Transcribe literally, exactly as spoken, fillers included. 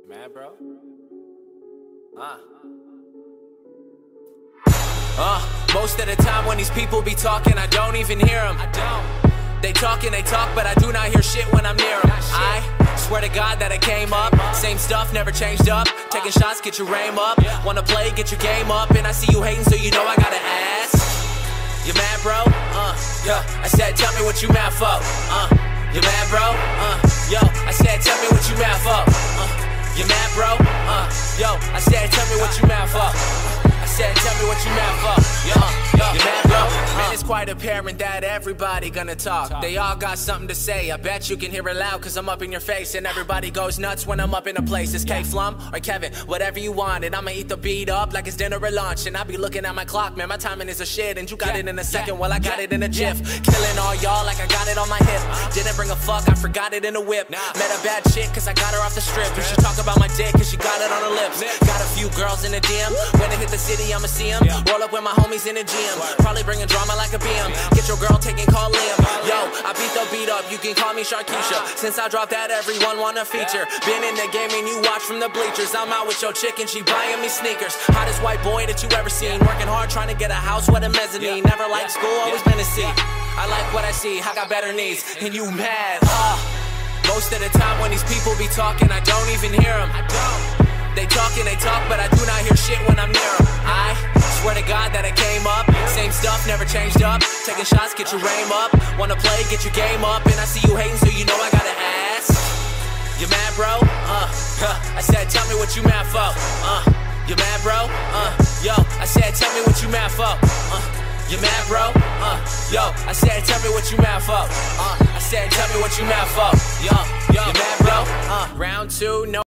Mad, bro? Uh. Uh, most of the time when these people be talking, I don't even hear them. I don't. They talk and they talk, but I do not hear shit when I'm near them. I swear to God that I came up, same stuff, never changed up. Taking shots, get your aim up. Wanna play, get your game up. And I see you hating, so you know I gotta ask. You mad, bro? Uh, yeah. I said, tell me what you mad for. Uh, you mad, bro? Uh, yo. I said, tell me what you mad for. Uh, you mad, bro? Uh, yo. I said, tell me what you mad for. I said, tell me what you mad for. Yo, yo. You mad, bro? Man, it's quite apparent that everybody gonna talk. They all got something to say. I bet you can hear it loud, cause I'm up in your face. And everybody goes nuts when I'm up in a place. It's K-Flum or Kevin, whatever you want. And I'ma eat the beat up like it's dinner or lunch. And I be looking at my clock, man, my timing is a shit. And you got it in a second, well I got it in a jiff. Killing all y'all like I got it on my hip. Didn't bring a fuck, I forgot it in a whip. Met a bad chick cause I got her off the strip. You should talk about my dick cause she got it on her lips. Got a few girls in the D M. When I hit the city, I'ma see them. Roll up with my homies in the gym. Probably bringing drama like a B M. Get your girl taking call Liam. Yo, I beat the beat up, you can call me Sharkeisha. Since I dropped that, everyone wanna feature. Been in the game and you watch from the bleachers. I'm out with your chick and she buying me sneakers. Hottest white boy that you ever seen. Working hard trying to get a house with a mezzanine. Never liked school, always been a C. I like what I see, I got better needs. And you mad, uh. Most of the time when these people be talking, I don't even hear them. I don't. They talk and they talk, but I do not hear shit when I'm near them. I swear to God that I came up, same stuff, never changed up. Taking shots, get your aim up. Wanna play, get your game up. And I see you hating, so you know I gotta ask. You mad, bro? Uh, huh. I said, tell me what you mad for. Uh, you mad, bro? Uh, yo. I said, tell me what you mad for. Uh, you mad, bro? Uh, yo. I said, tell me what you mad for. Uh, I said, tell me what you mad for. Yo, yo. You mad, bro? Uh, round two, no.